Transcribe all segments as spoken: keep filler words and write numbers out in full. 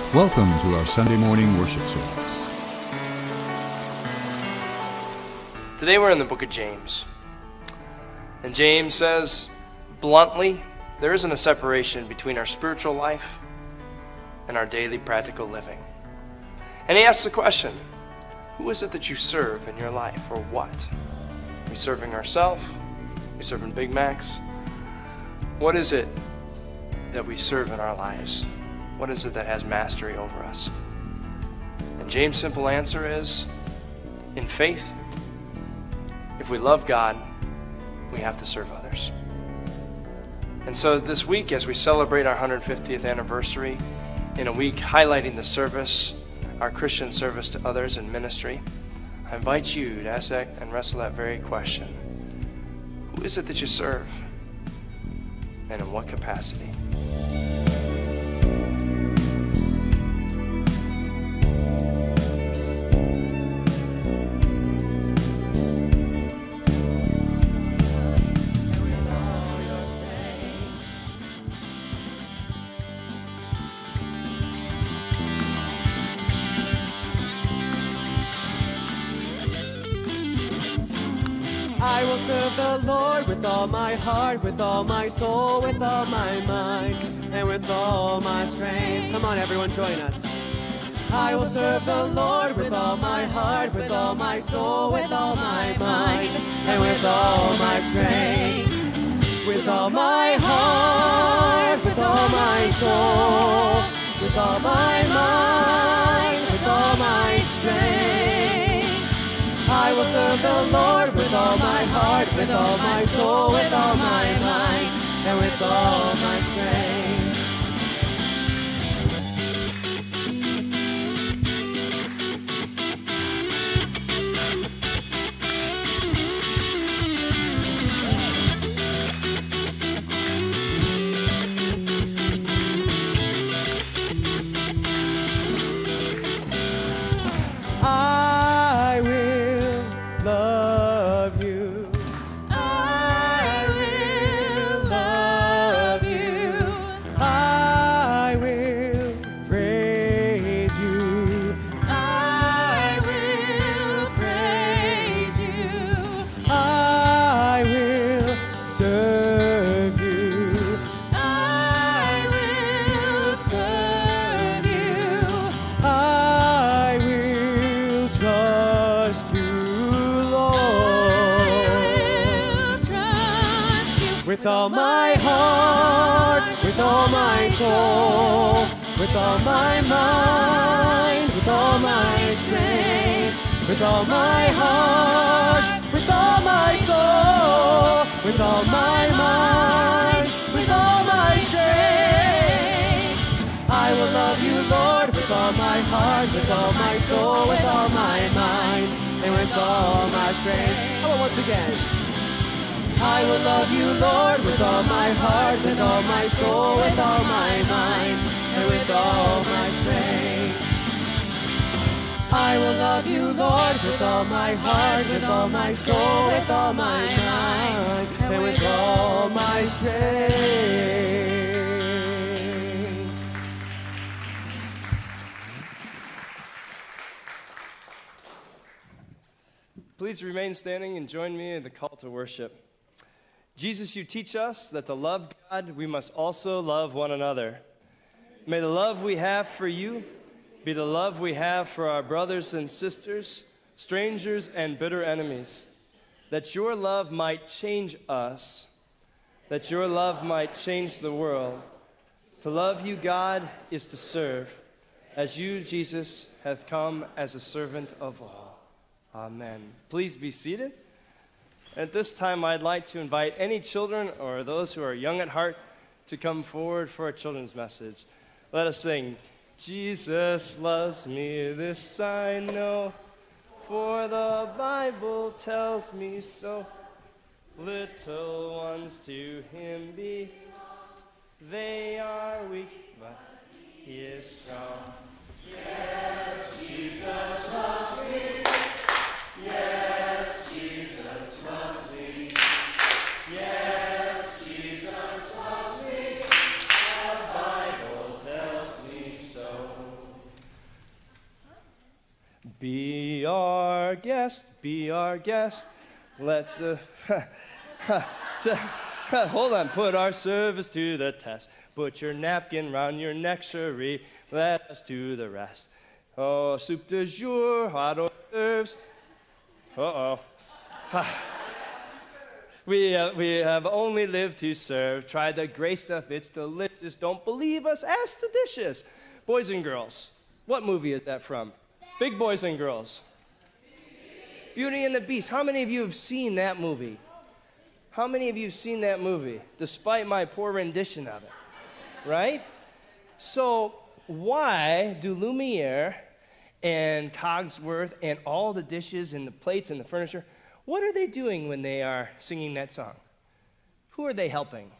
Welcome to our Sunday morning worship service. Today we're in the book of James. And James says, bluntly, there isn't a separation between our spiritual life and our daily practical living. And he asks the question, who is it that you serve in your life, or what? Are we serving ourselves? Are we serving Big Macs? What is it that we serve in our lives? What is it that has mastery over us? And James' simple answer is, in faith, if we love God, we have to serve others. And so this week, as we celebrate our one hundred fiftieth anniversary, in a week highlighting the service, our Christian service to others in ministry, I invite you to ask that and wrestle that very question. Who is it that you serve? And in what capacity? I will serve the Lord with all my heart, with all my soul, with all my mind, and with all my strength. Come on, everyone, join us. I will serve the Lord with all my heart, with all my soul, with all my mind, and with all my strength. With all my heart, with all my soul, with all my mind, with all my strength. I will serve the Lord with all my heart, with all my soul, with all my mind, and with all my strength. I will love you. I will love you. I will praise you. I will praise you. I will serve you. I will serve you. I will trust you, Lord. Trust you. With all my heart, with all my soul, with all my mind, with all my strength, with all my heart, with all my soul, with all my mind, with all my strength. I will love you, Lord, with all my heart, with all my soul, with all my mind, and with all my strength. Come on, once again. I will love you, Lord, with all my heart, with all my soul, with all my mind, and with all my strength. I will love you, Lord, with all my heart, with all my soul, with all my mind, and with all my strength. Please remain standing and join me in the call to worship. Jesus, you teach us that to love God, we must also love one another. May the love we have for you be the love we have for our brothers and sisters, strangers and bitter enemies, that your love might change us, that your love might change the world. To love you, God, is to serve, as you, Jesus, have come as a servant of all. Amen. Please be seated. At this time, I'd like to invite any children or those who are young at heart to come forward for a children's message. Let us sing, Jesus loves me, this I know, for the Bible tells me so. Little ones to him be, they are weak, but he is strong. Yes, Jesus loves me. Yes, Jesus loves me. Yes, Jesus loves me. The Bible tells me so. our guest, be our guest. Let the, to, hold on, put our service to the test. Put your napkin round your neck, cherie. Let us do the rest. Oh, soup du jour, hot hors d'oeuvres. Uh-oh. we, uh, we have only lived to serve. Try the gray stuff, it's delicious. Don't believe us, ask the dishes. Boys and girls, what movie is that from? Big Boys and Girls. Beauty and the Beast. How many of you have seen that movie? How many of you have seen that movie, despite my poor rendition of it? Right? So why do Lumiere and Cogsworth and all the dishes and the plates and the furniture, what are they doing when they are singing that song? Who are they helping?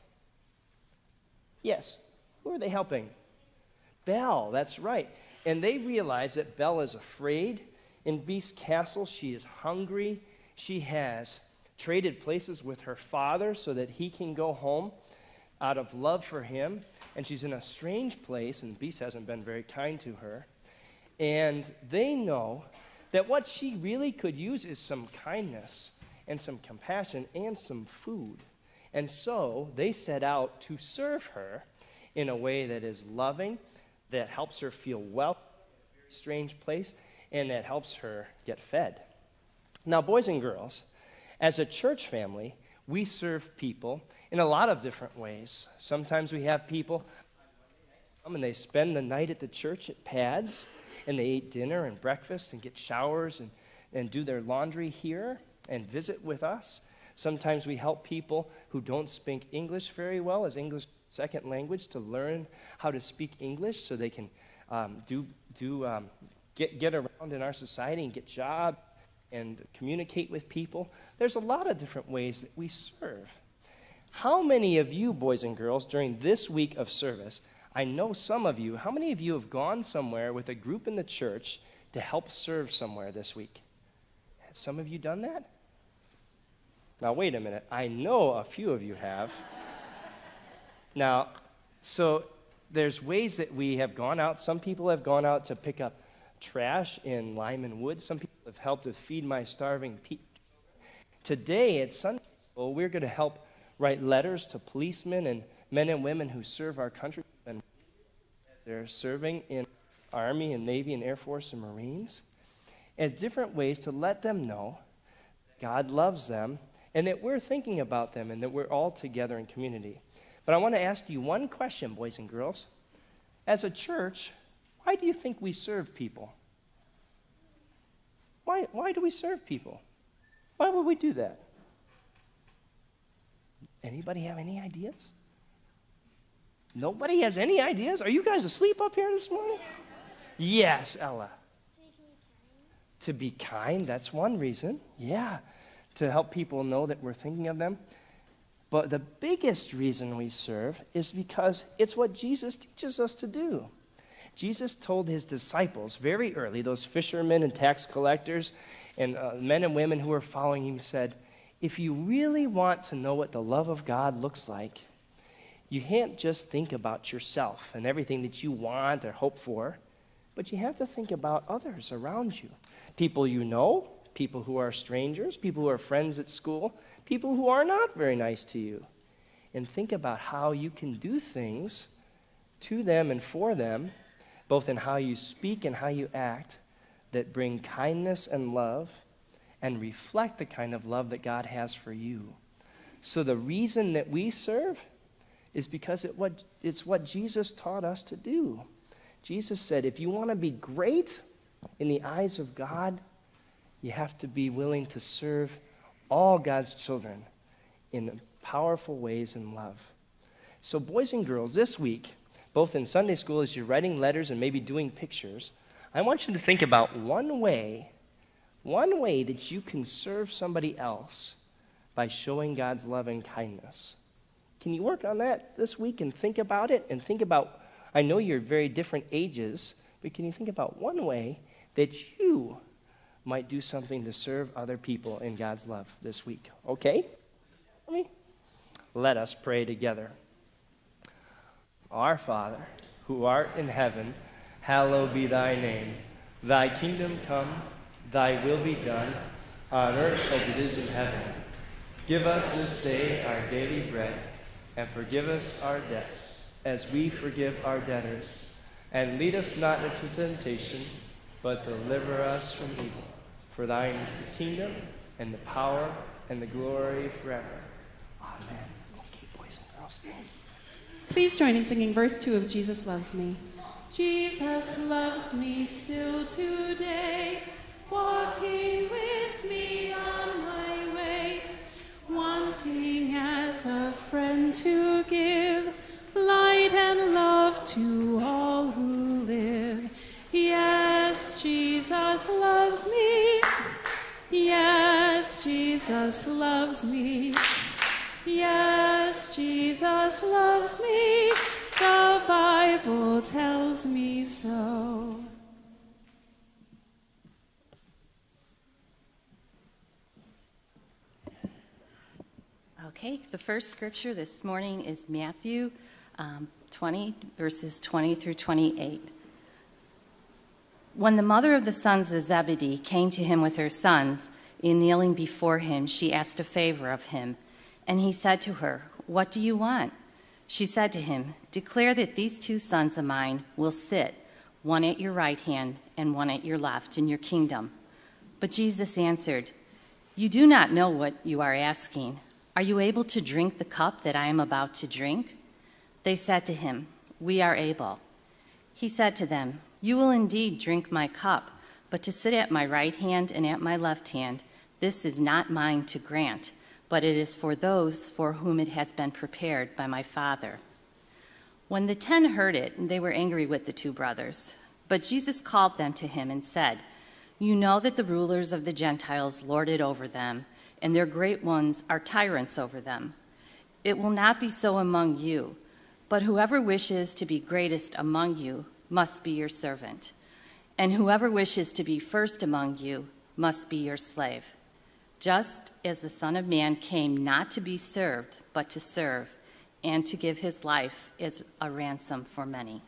Yes, who are they helping? Belle, that's right. And they realize that Belle is afraid. In Beast's castle, she is hungry. She has traded places with her father so that he can go home out of love for him. And she's in a strange place, and Beast hasn't been very kind to her. And they know that what she really could use is some kindness and some compassion and some food. And so they set out to serve her in a way that is loving, that helps her feel well in a very strange place, and that helps her get fed. Now, boys and girls, as a church family, we serve people in a lot of different ways. Sometimes we have people come and they spend the night at the church at Pads, and they eat dinner and breakfast and get showers and, and do their laundry here and visit with us. Sometimes we help people who don't speak English very well as English second language to learn how to speak English so they can um, do, do um, get, get around in our society and get jobs and communicate with people. There's a lot of different ways that we serve. How many of you, boys and girls, during this week of service, I know some of you, how many of you have gone somewhere with a group in the church to help serve somewhere this week? Have some of you done that? Now, wait a minute. I know a few of you have. Now, so there's ways that we have gone out. Some people have gone out to pick up trash in Lyman Woods. Some people have helped to feed my starving people. Today at Sunday School, we're going to help write letters to policemen and men and women who serve our country. And they're serving in Army and Navy and Air Force and Marines. And different ways to let them know God loves them and that we're thinking about them and that we're all together in community. But I want to ask you one question, boys and girls. As a church, why do you think we serve people? Why, why do we serve people? Why would we do that? Anybody have any ideas? Nobody has any ideas? Are you guys asleep up here this morning? Yes, Ella. To be kind, that's one reason. Yeah, to help people know that we're thinking of them. But the biggest reason we serve is because it's what Jesus teaches us to do. Jesus told his disciples very early, those fishermen and tax collectors and uh, men and women who were following him, said, if you really want to know what the love of God looks like, you can't just think about yourself and everything that you want or hope for, but you have to think about others around you. People you know, people who are strangers, people who are friends at school, people who are not very nice to you. And think about how you can do things to them and for them, both in how you speak and how you act, that bring kindness and love and reflect the kind of love that God has for you. So the reason that we serve is because it what, it's what Jesus taught us to do. Jesus said, if you want to be great in the eyes of God, you have to be willing to serve all God's children in powerful ways in love. So boys and girls, this week, both in Sunday school as you're writing letters and maybe doing pictures, I want you to think about one way, one way that you can serve somebody else by showing God's love and kindness. Can you work on that this week and think about it and think about, I know you're very different ages, but can you think about one way that you might do something to serve other people in God's love this week? Okay? Let me. Let us pray together. Our Father, who art in heaven, hallowed be thy name. Thy kingdom come, Thy will be done, on earth as it is in heaven. Give us this day our daily bread, and forgive us our debts, as we forgive our debtors. And lead us not into temptation, but deliver us from evil. For thine is the kingdom, and the power, and the glory forever. Amen. Okay, boys and girls, thank you. Please join in singing verse two of Jesus Loves Me. Jesus loves me still today, walking with me on my way, wanting as a friend to give light and love to all who live. Yes, Jesus loves me. Yes, Jesus loves me. Yes, Jesus loves me. The Bible tells me so. Okay, the first scripture this morning is Matthew um, twenty, verses twenty through twenty-eight. When the mother of the sons of Zebedee came to him with her sons, in kneeling before him, she asked a favor of him. And he said to her, "What do you want?" She said to him, "Declare that these two sons of mine will sit, one at your right hand and one at your left, in your kingdom." But Jesus answered, "You do not know what you are asking. Are you able to drink the cup that I am about to drink?" They said to him, "We are able." He said to them, "You will indeed drink my cup, but to sit at my right hand and at my left hand, this is not mine to grant, but it is for those for whom it has been prepared by my Father." When the ten heard it, they were angry with the two brothers. But Jesus called them to him and said, "You know that the rulers of the Gentiles lord it over them, and their great ones are tyrants over them. It will not be so among you, but whoever wishes to be greatest among you must be your servant, and whoever wishes to be first among you must be your slave. Just as the Son of Man came not to be served, but to serve, and to give his life as a ransom for many."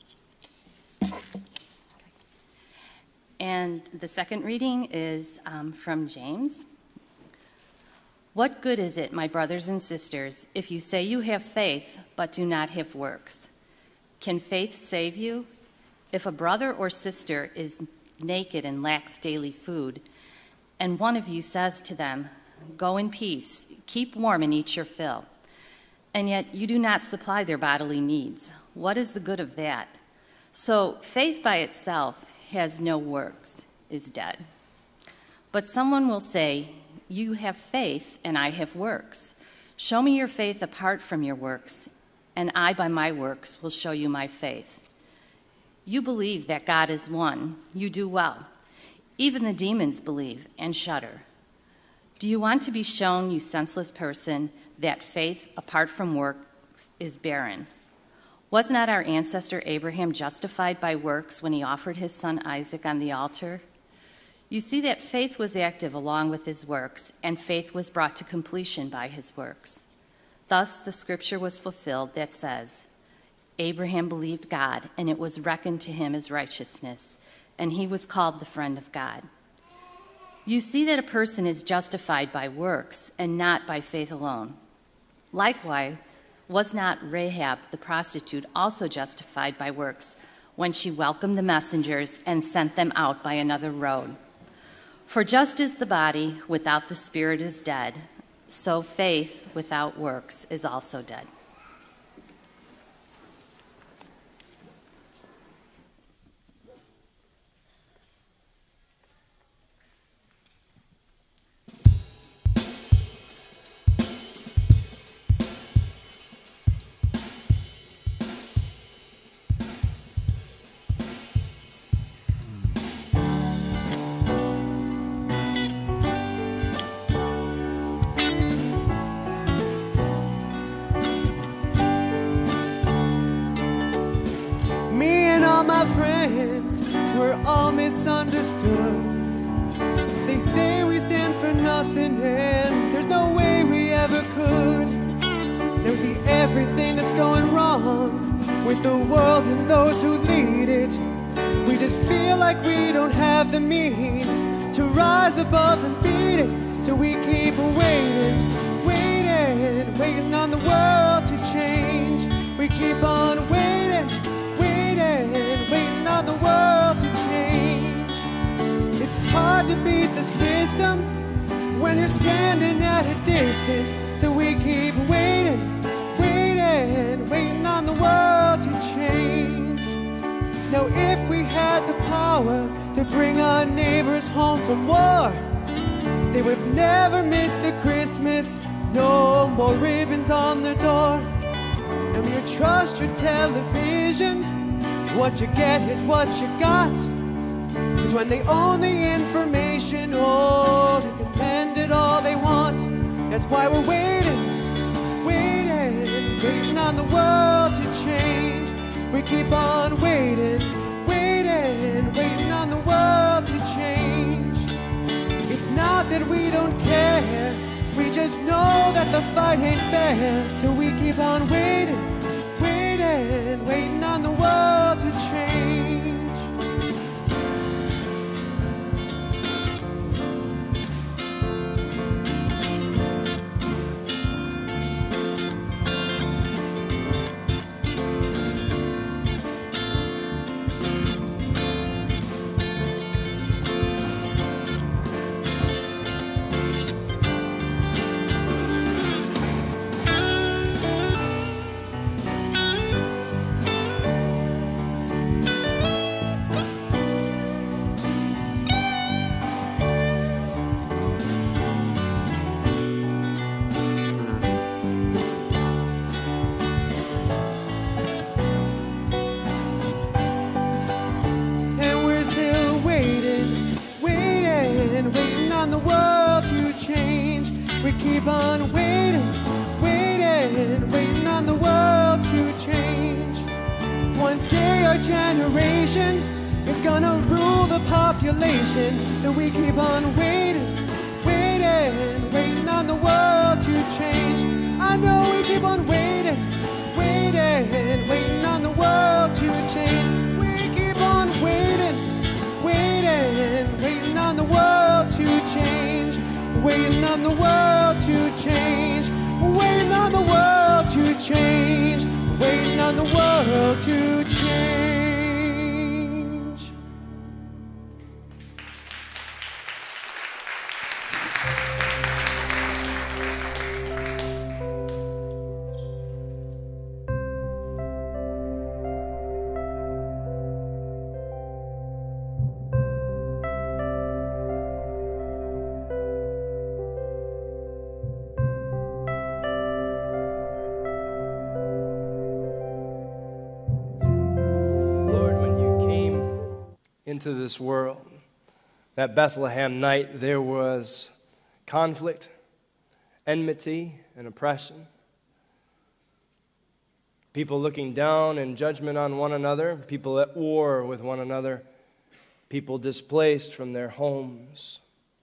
And the second reading is um, from James. "What good is it, my brothers and sisters, if you say you have faith, but do not have works? Can faith save you? If a brother or sister is naked and lacks daily food, and one of you says to them, 'Go in peace, keep warm and eat your fill,' and yet you do not supply their bodily needs, what is the good of that? So faith by itself has no works, is dead. But someone will say, 'You have faith and I have works. Show me your faith apart from your works, and I by my works will show you my faith.' You believe that God is one. You do well. Even the demons believe and shudder. Do you want to be shown, you senseless person, that faith apart from works is barren? Was not our ancestor Abraham justified by works when he offered his son Isaac on the altar? You see that faith was active along with his works, and faith was brought to completion by his works. Thus the scripture was fulfilled that says, 'Abraham believed God, and it was reckoned to him as righteousness, and he was called the friend of God.' You see that a person is justified by works and not by faith alone. Likewise, was not Rahab the prostitute also justified by works when she welcomed the messengers and sent them out by another road? For just as the body without the spirit is dead, so faith without works is also dead." Friends, we're all misunderstood. They say we stand for nothing, and there's no way we ever could. Now we see everything that's going wrong with the world and those who lead it. We just feel like we don't have the means to rise above and beat it. So we keep waiting, waiting, waiting on the world to change. We keep on waiting, waiting, waiting on the world to change. It's hard to beat the system when you're standing at a distance. So we keep waiting, waiting, waiting on the world to change. Now if we had the power to bring our neighbors home from war, they would have never missed a Christmas, no more ribbons on the door. And when you trust your television, what you get is what you got. Cause when they own the information, oh, they can bend it all they want. That's why we're waiting, waiting, waiting on the world to change. We keep on waiting, waiting, waiting on the world to change. It's not that we don't care, we just know that the fight ain't fair. So we keep on waiting, waiting, waiting on the world to change. Keep on waiting, waiting, waiting on the world to change. One day our generation is gonna rule the population. So we keep on waiting, waiting, waiting on the world to change. I know we keep on waiting, waiting, waiting on the world to change. We keep on waiting, waiting, waiting on the world to change. Waiting on the world to change, waiting on the world to change, waiting on the world to change. Into this world, that Bethlehem night, there was conflict, enmity, and oppression. People looking down in judgment on one another, people at war with one another, people displaced from their homes.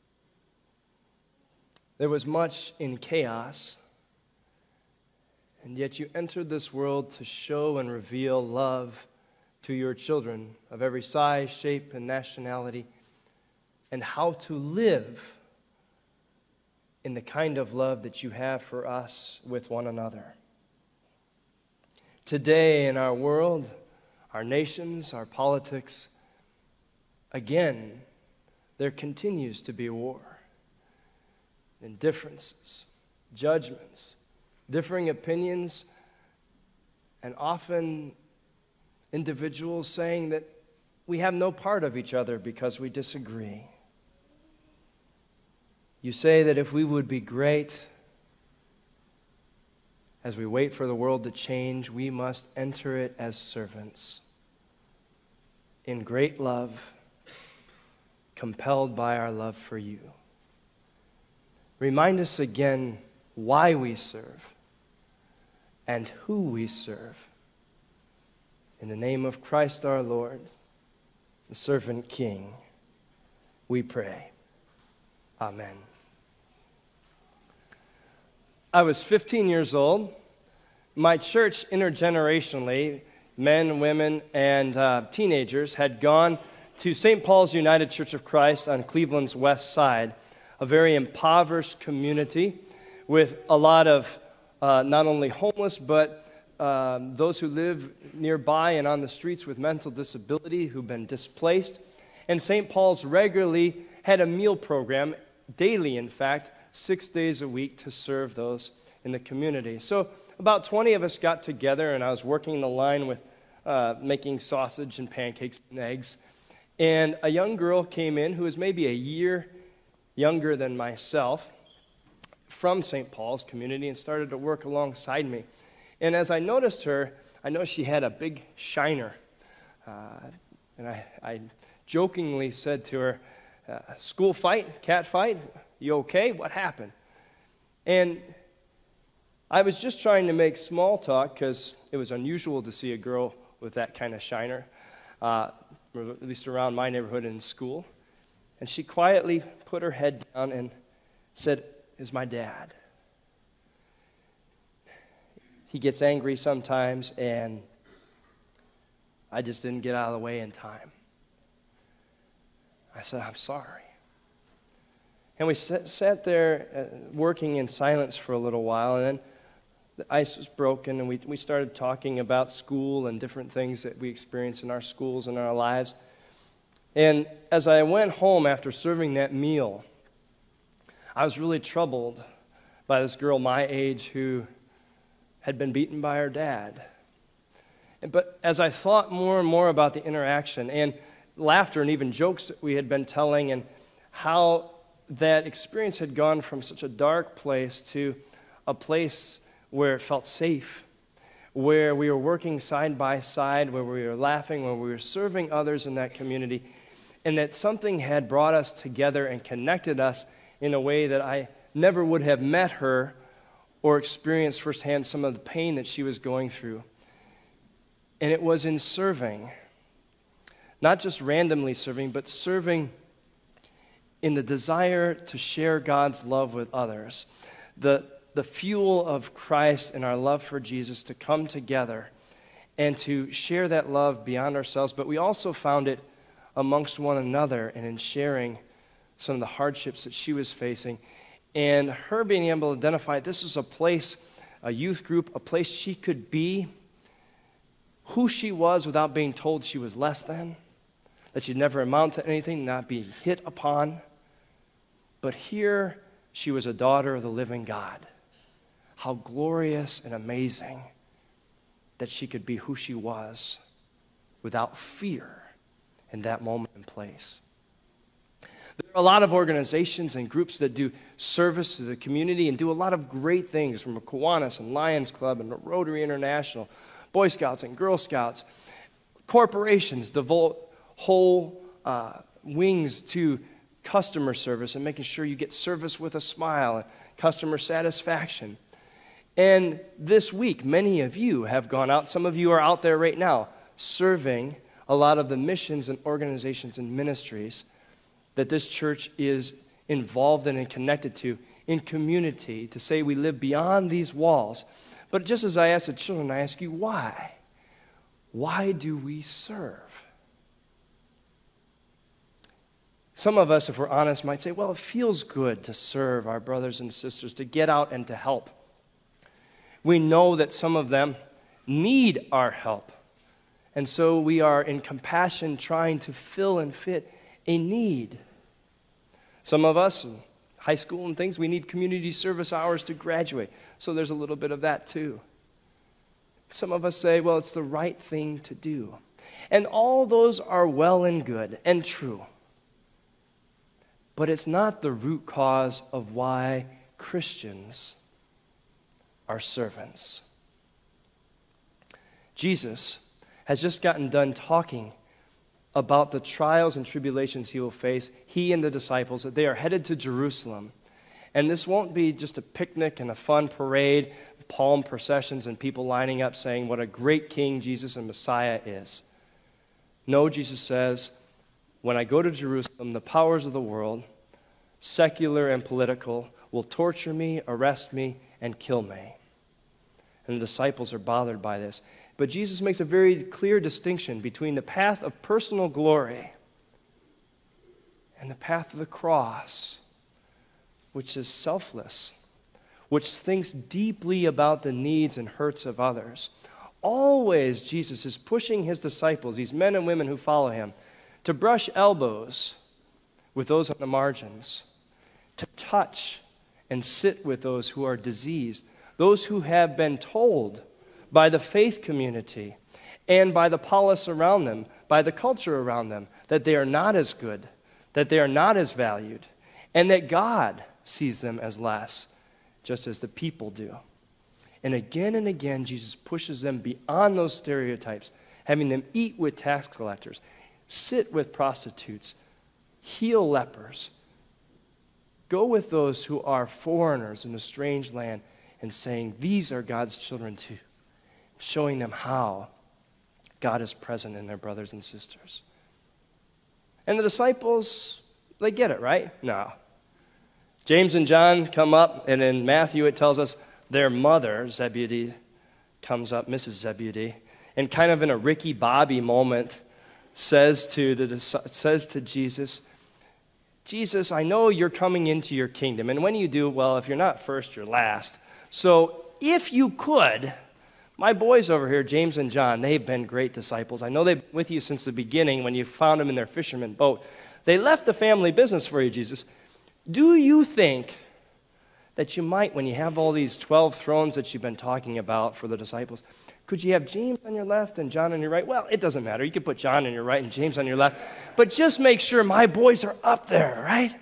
There was much in chaos, and yet you entered this world to show and reveal love to your children of every size, shape, and nationality, and how to live in the kind of love that you have for us with one another. Today in our world, our nations, our politics, again, there continues to be war, indifferences, judgments, differing opinions, and often individuals saying that we have no part of each other because we disagree. You say that if we would be great, as we wait for the world to change, we must enter it as servants, in great love, compelled by our love for you. Remind us again why we serve and who we serve. In the name of Christ our Lord, the servant King, we pray. Amen. I was fifteen years old. My church, intergenerationally, men, women, and uh, teenagers, had gone to Saint Paul's United Church of Christ on Cleveland's west side, a very impoverished community with a lot of uh, not only homeless, but um, those who live nearby and on the streets with mental disability who've been displaced. And Saint Paul's regularly had a meal program, daily in fact, six days a week to serve those in the community. So about twenty of us got together, and I was working the line with uh, making sausage and pancakes and eggs. And a young girl came in who was maybe a year younger than myself from Saint Paul's community and started to work alongside me. And as I noticed her, I noticed she had a big shiner. Uh, and I, I jokingly said to her, uh, school fight, cat fight, you okay? What happened? And I was just trying to make small talk because it was unusual to see a girl with that kind of shiner, uh, at least around my neighborhood in school. And she quietly put her head down and said, "Is my dad. He gets angry sometimes, and I just didn't get out of the way in time." I said, "I'm sorry." And we sat, sat there uh, working in silence for a little while, and then the ice was broken, and we, we started talking about school and different things that we experience in our schools and our lives. And as I went home after serving that meal, I was really troubled by this girl my age who had been beaten by her dad. But as I thought more and more about the interaction and laughter and even jokes that we had been telling and how that experience had gone from such a dark place to a place where it felt safe, where we were working side by side, where we were laughing, where we were serving others in that community, and that something had brought us together and connected us in a way that I never would have met her or experienced firsthand some of the pain that she was going through. And it was in serving, not just randomly serving, but serving in the desire to share God's love with others, the, the fuel of Christ and our love for Jesus to come together and to share that love beyond ourselves. But we also found it amongst one another and in sharing some of the hardships that she was facing. And her being able to identify this was a place, a youth group, a place she could be who she was without being told she was less than, that she'd never amount to anything, not be hit upon. But here she was a daughter of the living God. How glorious and amazing that she could be who she was without fear in that moment and place. There are a lot of organizations and groups that do service to the community and do a lot of great things, from Kiwanis and Lions Club and Rotary International, Boy Scouts and Girl Scouts. Corporations devote whole uh, wings to customer service and making sure you get service with a smile and customer satisfaction. And this week, many of you have gone out. Some of you are out there right now serving a lot of the missions and organizations and ministries that this church is involved in and connected to in community, to say we live beyond these walls. But just as I ask the children, I ask you, why? Why do we serve? Some of us, if we're honest, might say, well, it feels good to serve our brothers and sisters, to get out and to help. We know that some of them need our help. And so we are in compassion trying to fill and fit a need. Some of us, in high school and things, we need community service hours to graduate. So there's a little bit of that too. Some of us say, well, it's the right thing to do. And all those are well and good and true. But it's not the root cause of why Christians are servants. Jesus has just gotten done talking about the trials and tribulations he will face, he and the disciples, that they are headed to Jerusalem. And this won't be just a picnic and a fun parade, palm processions, and people lining up saying what a great king Jesus and Messiah is. No, Jesus says, when I go to Jerusalem, the powers of the world, secular and political, will torture me, arrest me, and kill me. And the disciples are bothered by this. But Jesus makes a very clear distinction between the path of personal glory and the path of the cross, which is selfless, which thinks deeply about the needs and hurts of others. Always, Jesus is pushing his disciples, these men and women who follow him, to brush elbows with those on the margins, to touch and sit with those who are diseased, those who have been told by the faith community and by the polis around them, by the culture around them, that they are not as good, that they are not as valued, and that God sees them as less, just as the people do. And again and again, Jesus pushes them beyond those stereotypes, having them eat with tax collectors, sit with prostitutes, heal lepers, go with those who are foreigners in a strange land, and saying, these are God's children too, showing them how God is present in their brothers and sisters. And the disciples, they get it, right? No. James and John come up, and in Matthew it tells us their mother, Zebedee, comes up, Missus Zebedee, and kind of in a Ricky Bobby moment says to, the, says to Jesus, Jesus, I know you're coming into your kingdom, and when you do, well, if you're not first, you're last. So if you could, my boys over here, James and John, they've been great disciples. I know they've been with you since the beginning when you found them in their fisherman boat. They left the family business for you, Jesus. Do you think that you might, when you have all these twelve thrones that you've been talking about for the disciples, could you have James on your left and John on your right? Well, it doesn't matter. You could put John on your right and James on your left, but just make sure my boys are up there, right?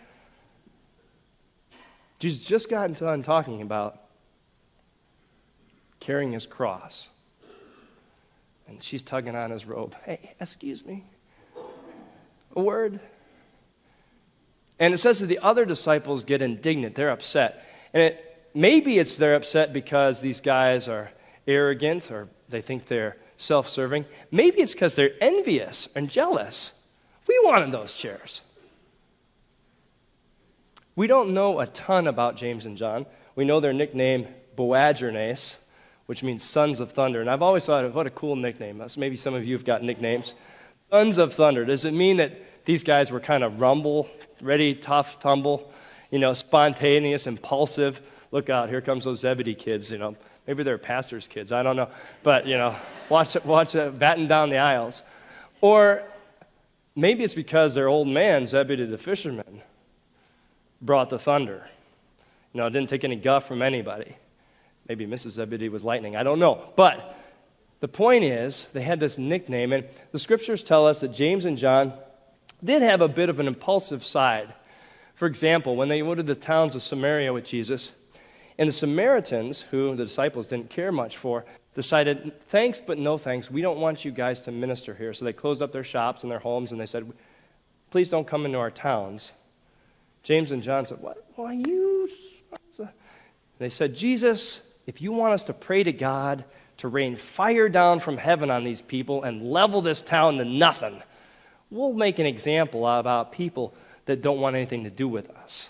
Jesus just got done talking about carrying his cross. And she's tugging on his robe. Hey, excuse me. A word. And it says that the other disciples get indignant. They're upset. And it, maybe it's they're upset because these guys are arrogant or they think they're self-serving. Maybe it's because they're envious and jealous. We wanted those chairs. We don't know a ton about James and John. We know their nickname, Boanerges, which means sons of thunder. And I've always thought, what a cool nickname. Maybe some of you have got nicknames. Sons of thunder. Does it mean that these guys were kind of rumble, ready, tough, tumble, you know, spontaneous, impulsive? Look out, here comes those Zebedee kids, you know. Maybe they're pastor's kids, I don't know. But, you know, watch it, watch it, batten down the aisles. Or maybe it's because their old man, Zebedee the fisherman, brought the thunder. You know, didn't take any guff from anybody. Maybe Missus Zebedee was lightning, I don't know. But the point is, they had this nickname, and the scriptures tell us that James and John did have a bit of an impulsive side. For example, when they went to the towns of Samaria with Jesus, and the Samaritans, who the disciples didn't care much for, decided, thanks but no thanks, we don't want you guys to minister here. So they closed up their shops and their homes, and they said, please don't come into our towns. James and John said, what? Why you? They said, Jesus, if you want us to pray to God to rain fire down from heaven on these people and level this town to nothing, we'll make an example about people that don't want anything to do with us.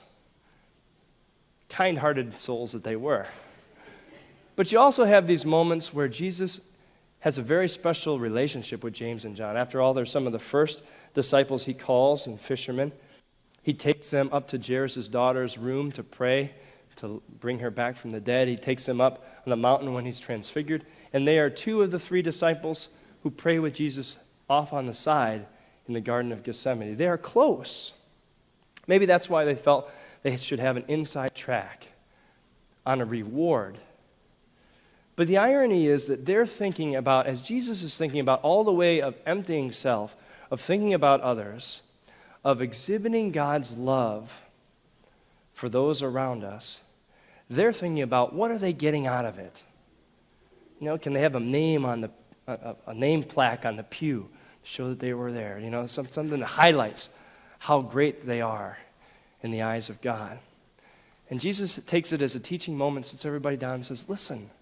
Kind-hearted souls that they were. But you also have these moments where Jesus has a very special relationship with James and John. After all, they're some of the first disciples he calls and fishermen. He takes them up to Jairus' daughter's room to pray, to bring her back from the dead. He takes them up on the mountain when he's transfigured. And they are two of the three disciples who pray with Jesus off on the side in the Garden of Gethsemane. They are close. Maybe that's why they felt they should have an inside track on a reward. But the irony is that they're thinking about, as Jesus is thinking about all the way of emptying self, of thinking about others, of exhibiting God's love for those around us, they're thinking about what are they getting out of it? You know, can they have a name on the a, a name plaque on the pew to show that they were there? You know, some, something that highlights how great they are in the eyes of God. And Jesus takes it as a teaching moment, sits everybody down and says, listen,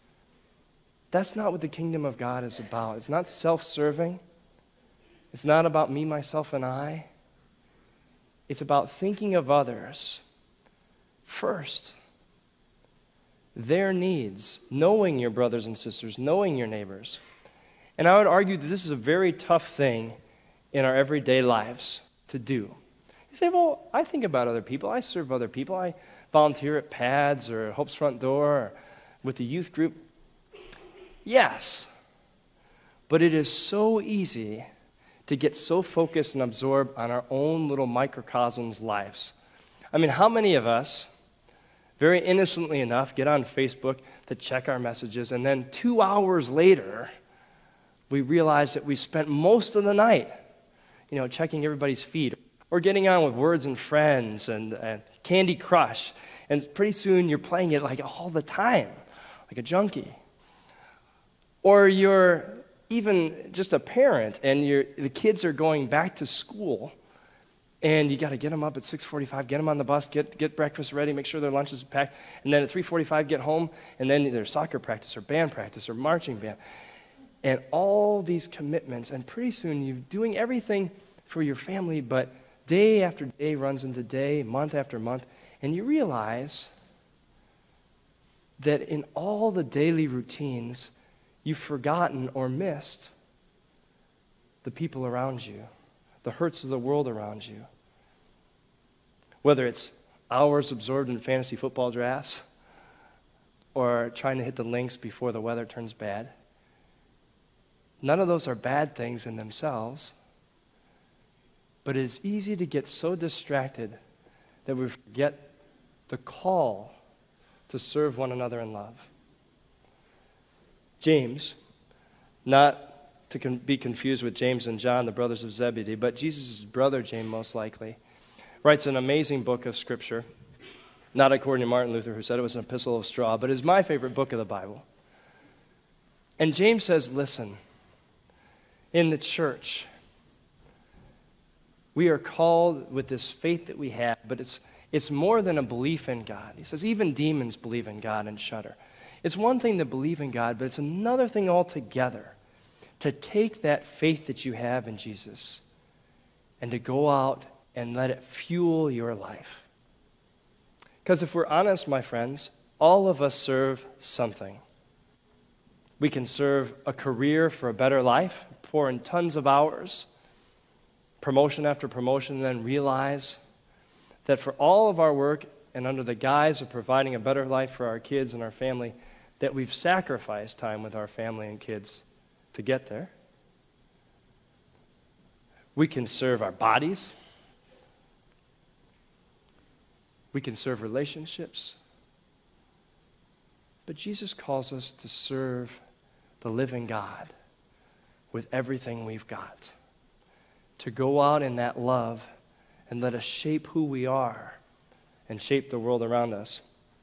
that's not what the kingdom of God is about. It's not self-serving. It's not about me, myself, and I. It's about thinking of others first. Their needs, knowing your brothers and sisters, knowing your neighbors. And I would argue that this is a very tough thing in our everyday lives to do. You say, well, I think about other people. I serve other people. I volunteer at PADS or Hope's Front Door or with the youth group. Yes, but it is so easy to get so focused and absorbed on our own little microcosms lives. I mean, how many of us, very innocently enough, get on Facebook to check our messages, and then two hours later, we realize that we spent most of the night, you know, checking everybody's feed, or getting on with Words and Friends and, and Candy Crush, and pretty soon you're playing it like all the time, like a junkie. Or you're even just a parent, and you're, the kids are going back to school, and you got to get them up at six forty-five, get them on the bus, get, get breakfast ready, make sure their lunch is packed, and then at three forty-five get home, and then there's soccer practice or band practice or marching band. And all these commitments, and pretty soon you're doing everything for your family, but day after day runs into day, month after month, and you realize that in all the daily routines, you've forgotten or missed the people around you, the hurts of the world around you. Whether it's hours absorbed in fantasy football drafts or trying to hit the links before the weather turns bad. None of those are bad things in themselves, but it is easy to get so distracted that we forget the call to serve one another in love. James, not to con- be confused with James and John, the brothers of Zebedee, but Jesus' brother, James, most likely, writes an amazing book of Scripture, not according to Martin Luther, who said it was an epistle of straw, but is my favorite book of the Bible. And James says, listen, in the church, we are called with this faith that we have, but it's, it's more than a belief in God. He says even demons believe in God and shudder. It's one thing to believe in God, but it's another thing altogether to take that faith that you have in Jesus and to go out and let it fuel your life. Because if we're honest, my friends, all of us serve something. We can serve a career for a better life, pour in tons of hours, promotion after promotion, and then realize that for all of our work and under the guise of providing a better life for our kids and our family, that we've sacrificed time with our family and kids to get there. We can serve our bodies. We can serve relationships. But Jesus calls us to serve the living God with everything we've got. To go out in that love and let us shape who we are and shape the world around us.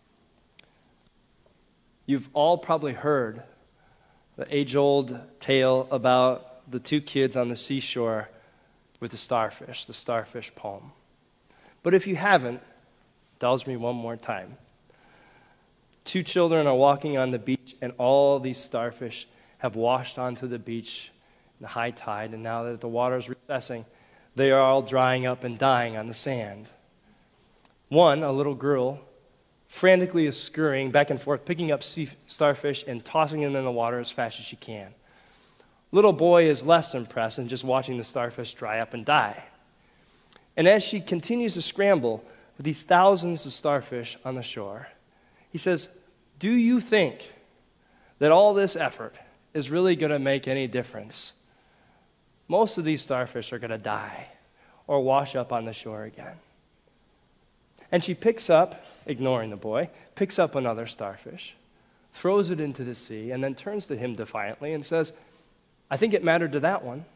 You've all probably heard the age-old tale about the two kids on the seashore with the starfish, the starfish poem. But if you haven't, indulge me one more time. Two children are walking on the beach, and all these starfish have washed onto the beach in the high tide, and now that the water is recessing, they are all drying up and dying on the sand. One, a little girl, frantically is scurrying back and forth, picking up sea starfish and tossing them in the water as fast as she can. Little boy is less impressed and just watching the starfish dry up and die. And as she continues to scramble with these thousands of starfish on the shore, he says, do you think that all this effort is really going to make any difference? Most of these starfish are going to die or wash up on the shore again. And she picks up, ignoring the boy, picks up another starfish, throws it into the sea, and then turns to him defiantly and says, I think it mattered to that one.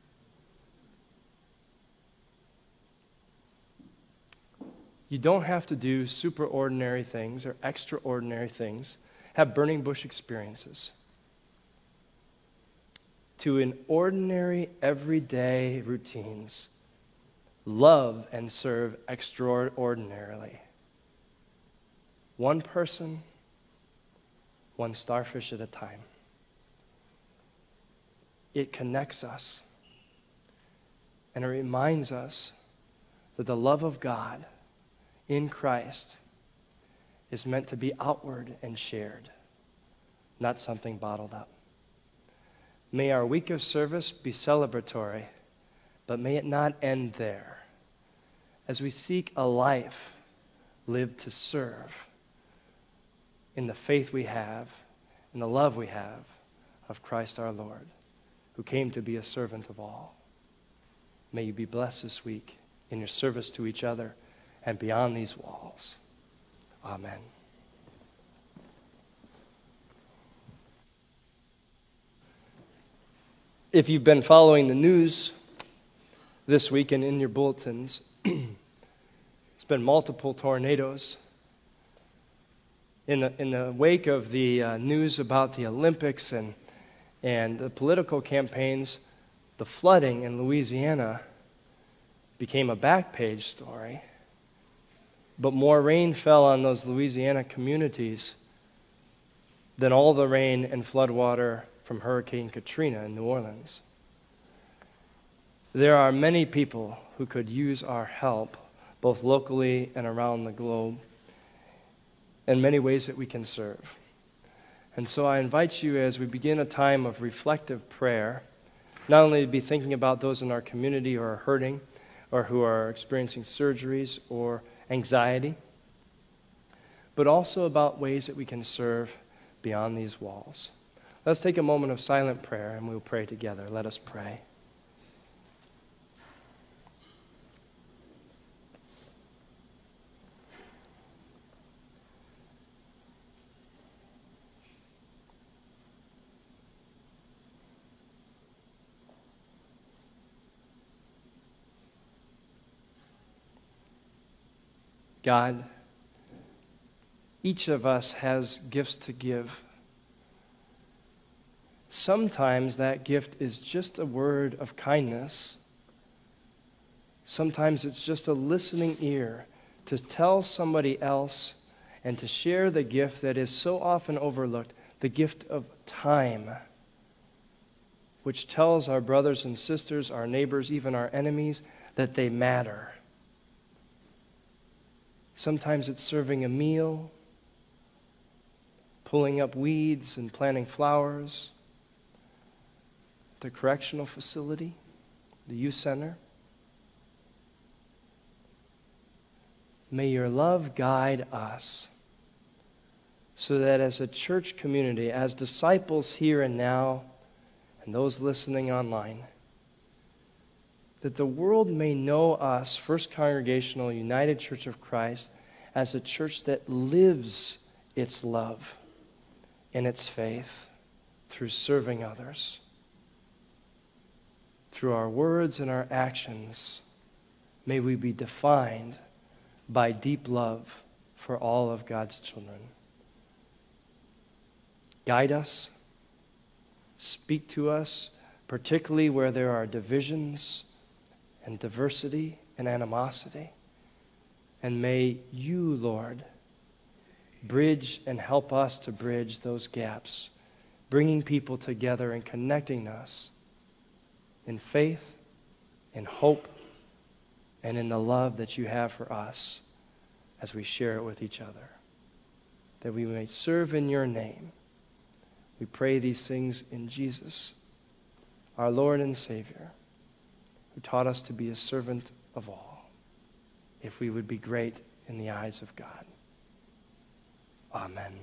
You don't have to do superordinary things or extraordinary things, have burning bush experiences. To in ordinary, everyday routines, love and serve extraordinarily. One person, one starfish at a time. It connects us, and it reminds us that the love of God in Christ is meant to be outward and shared, not something bottled up. May our week of service be celebratory, but may it not end there. as we seek a life lived to serve in the faith we have, in the love we have of Christ our Lord, who came to be a servant of all. May you be blessed this week in your service to each other and beyond these walls. Amen. If you've been following the news this week and in your bulletins, it's been multiple tornadoes. In the, in the wake of the uh, news about the Olympics and, and the political campaigns, the flooding in Louisiana became a back page story. But more rain fell on those Louisiana communities than all the rain and floodwater from Hurricane Katrina in New Orleans. There are many people who could use our help, both locally and around the globe, in many ways that we can serve. And so I invite you, as we begin a time of reflective prayer, not only to be thinking about those in our community who are hurting or who are experiencing surgeries or anxiety, but also about ways that we can serve beyond these walls. Let's take a moment of silent prayer and we'll pray together. Let us pray. God, each of us has gifts to give. Sometimes that gift is just a word of kindness. Sometimes it's just a listening ear to tell somebody else and to share the gift that is so often overlooked, the gift of time, which tells our brothers and sisters, our neighbors, even our enemies, that they matter. Sometimes it's serving a meal, pulling up weeds and planting flowers, the correctional facility, the youth center. May your love guide us so that as a church community, as disciples here and now, and those listening online, that the world may know us, First Congregational United Church of Christ, as a church that lives its love and its faith through serving others. Through our words and our actions, may we be defined by deep love for all of God's children. Guide us, speak to us, particularly where there are divisions and diversity and animosity. And may you, Lord, bridge and help us to bridge those gaps, bringing people together and connecting us in faith, in hope, and in the love that you have for us as we share it with each other, that we may serve in your name. We pray these things in Jesus, our Lord and Savior, who taught us to be a servant of all, if we would be great in the eyes of God. Amen.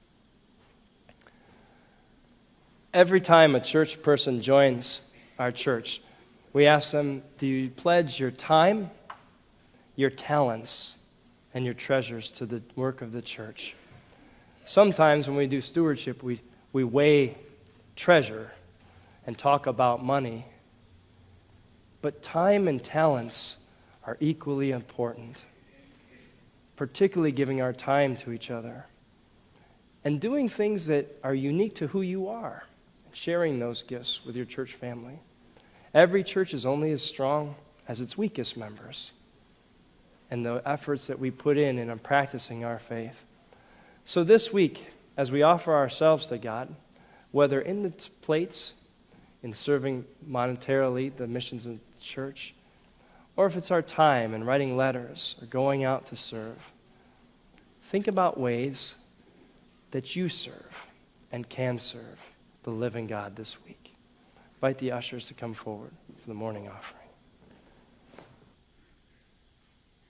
Every time a church person joins our church, we ask them, do you pledge your time, your talents, and your treasures to the work of the church? Sometimes when we do stewardship, we, we weigh treasure and talk about money. But time and talents are equally important, particularly giving our time to each other and doing things that are unique to who you are, and sharing those gifts with your church family. Every church is only as strong as its weakest members and the efforts that we put in in practicing our faith. So this week, as we offer ourselves to God, whether in the t- plates, in serving monetarily the missions of the church, or if it's our time in writing letters or going out to serve, think about ways that you serve and can serve the living God this week. Invite the ushers to come forward for the morning offering.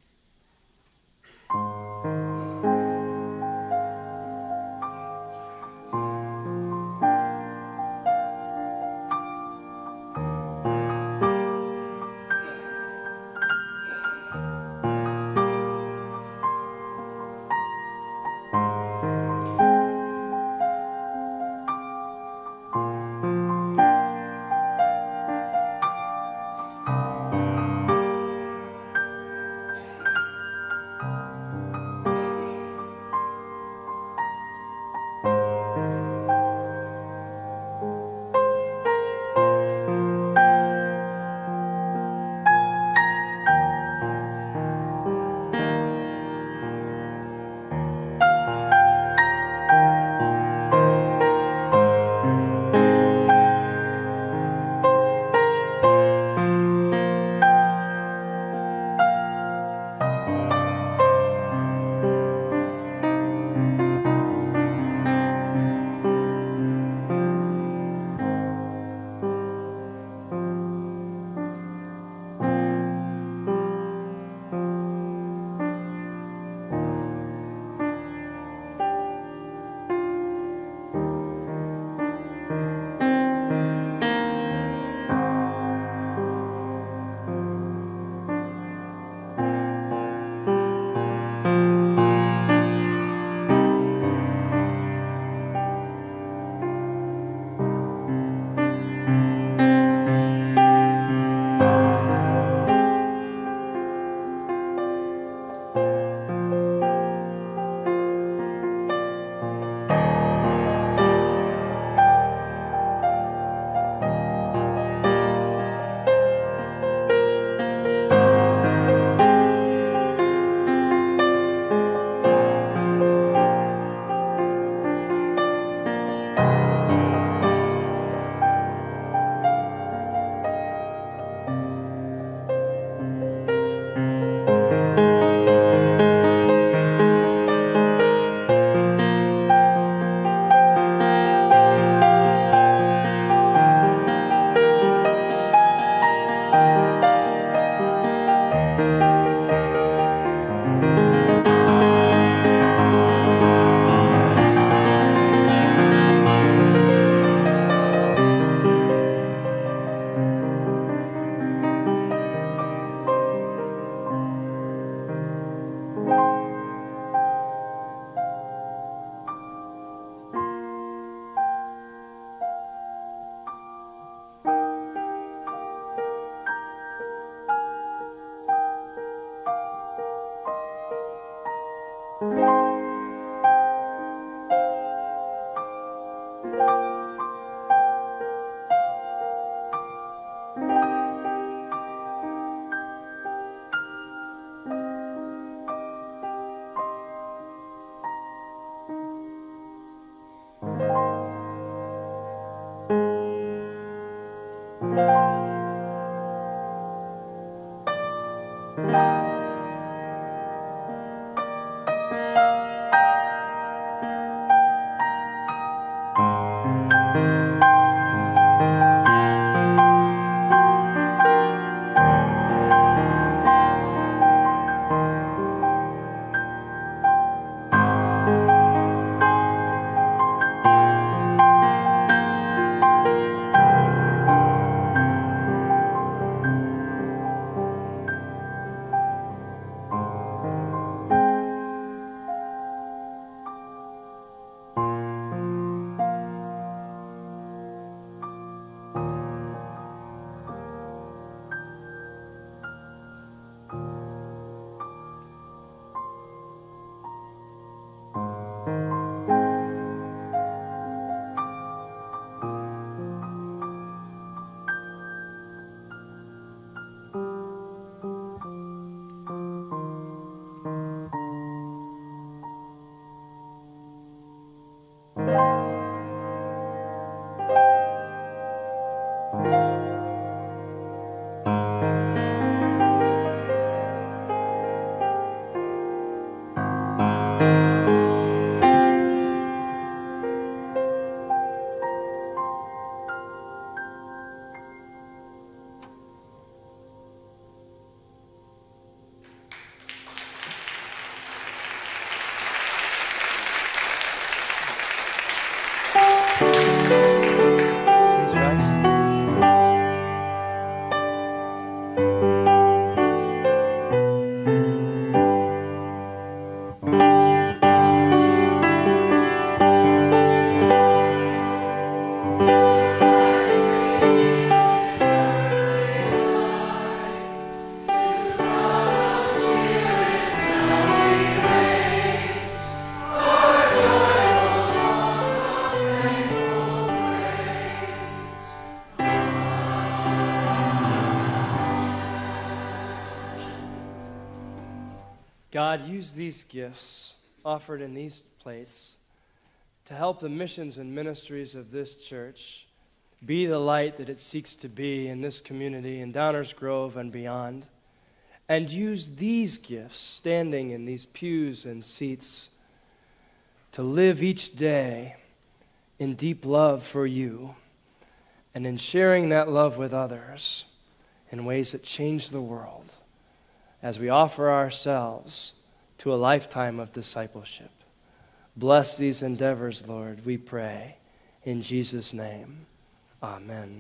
God, use these gifts offered in these plates to help the missions and ministries of this church be the light that it seeks to be in this community, in Downers Grove and beyond. And use these gifts standing in these pews and seats to live each day in deep love for you and in sharing that love with others in ways that change the world, as we offer ourselves to a lifetime of discipleship. Bless these endeavors, Lord, we pray. In Jesus' name, amen.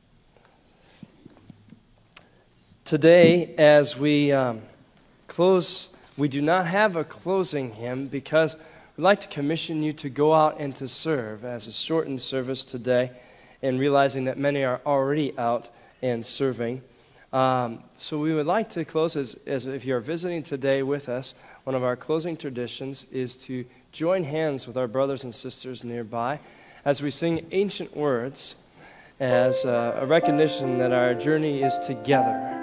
Today, as we um, close, we do not have a closing hymn because we'd like to commission you to go out and to serve as a shortened service today, and realizing that many are already out and serving. Um, so we would like to close, as, as if you're visiting today with us, one of our closing traditions is to join hands with our brothers and sisters nearby as we sing ancient words as uh, a recognition that our journey is together.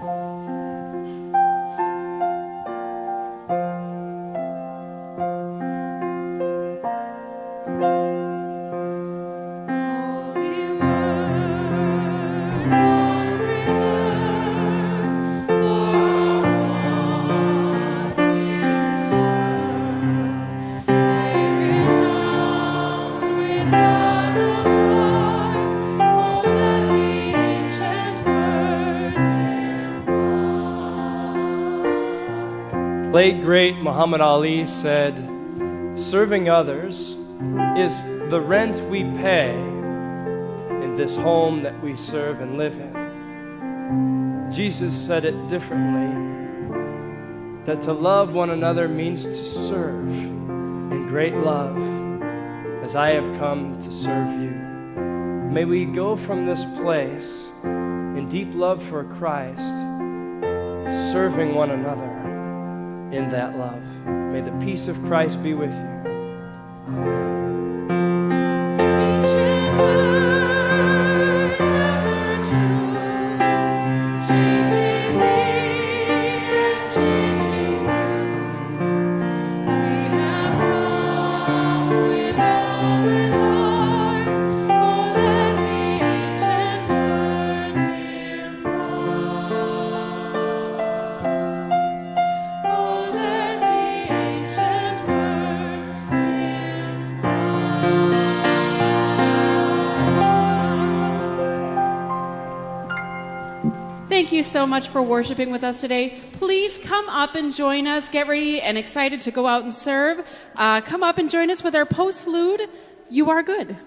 Late, great Muhammad Ali said, serving others is the rent we pay in this home that we serve and live in. Jesus said it differently, that to love one another means to serve in great love, as I have come to serve you. May we go from this place in deep love for Christ, serving one another in that love. May the peace of Christ be with you. Amen. Thank you so much for worshiping with us today. Please come up and join us. Get ready and excited to go out and serve. Uh, come up and join us with our postlude, You Are Good.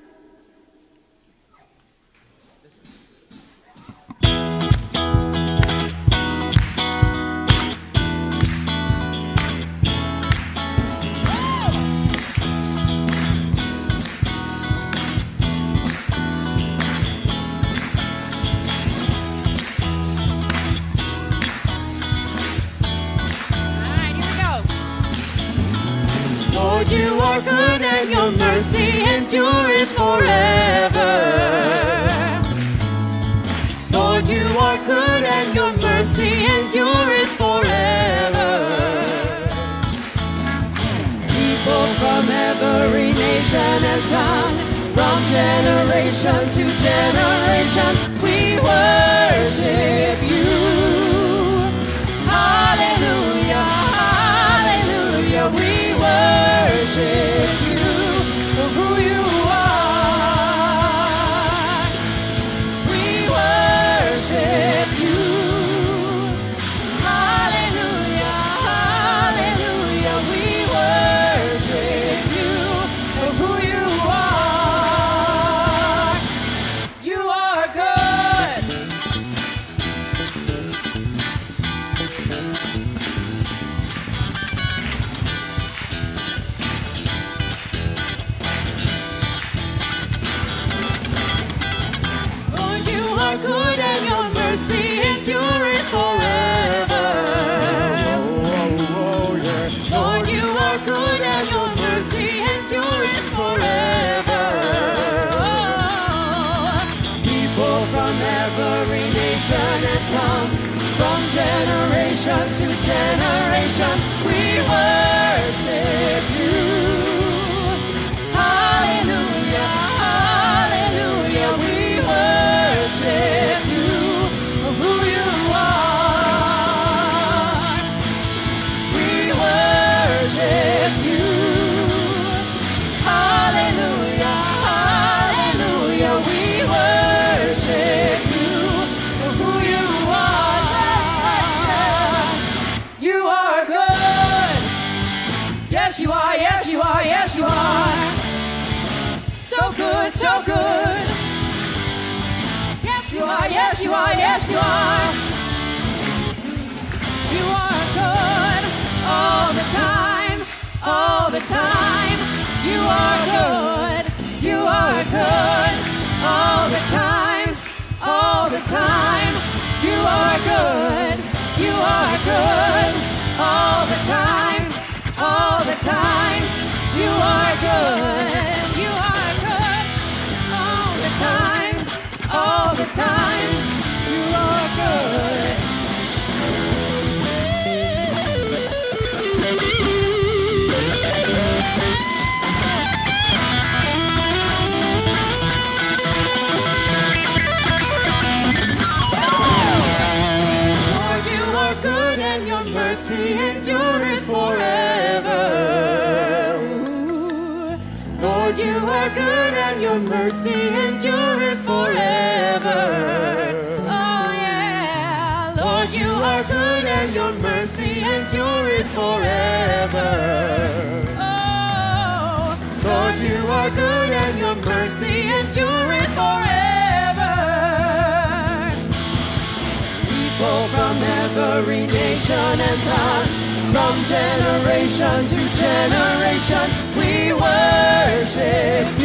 You are good and your mercy endureth forever. Lord, you are good and your mercy endureth forever. People from every nation and tongue From generation to generation, we worship you. Hallelujah, hallelujah, we worship you for who you are. We worship you. Hallelujah, hallelujah, we worship you for who you are. You are good. Lord, you are good and your mercy endureth forever. Lord, you are good and your mercy endureth forever. People from every nation and tongue, from generation to generation, we worship you. Hallelujah, hallelujah, we worship you for who you are. We worship you. Hallelujah, hallelujah, we worship you for who you are. You are good. Yes, you are, yes, you are, yes, you are. So good, so good. Yes, you are, yes, you are, yes, you are. You are good all the time, all the time. You are good, you are good all the time, all the time. You are good, you are good all the time, all the time. You are good, you are good all the time, all the time. You are good. Lord, you are good and your mercy endureth forever. Lord, you are good and your mercy endureth forever. Oh yeah, Lord, you are good and your mercy endureth forever. Oh, Lord, you are good and your mercy endureth forever. People from every nation and tongue, from generation to generation, we worship you.